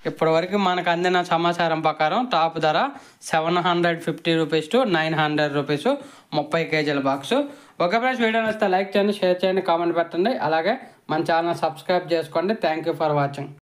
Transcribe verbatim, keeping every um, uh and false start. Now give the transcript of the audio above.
ఇప్పటివరకు మనకు అందిన సమాచారం ప్రకారం టాప్ ధర seven hundred fifty rupees to nine hundred rupees ముప్పై కేజీల బాక్సు. ఓకే ఫ్రెండ్స్, వీడియో నచ్చితే లైక్ చేయండి, షేర్ చేయండి, కామెంట్ పెట్టండి. అలాగే మన ఛానల్ సబ్స్క్రైబ్ చేసుకోండి. Thank you for watching.